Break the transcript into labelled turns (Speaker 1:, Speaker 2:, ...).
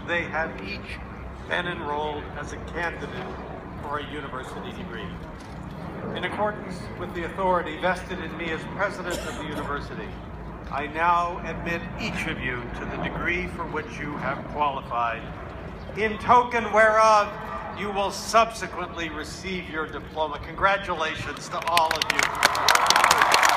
Speaker 1: they have each been enrolled as a candidate for a university degree. In accordance with the authority vested in me as president of the university, I now admit each of you to the degree for which you have qualified, in token whereof you will subsequently receive your diploma. Congratulations to all of you.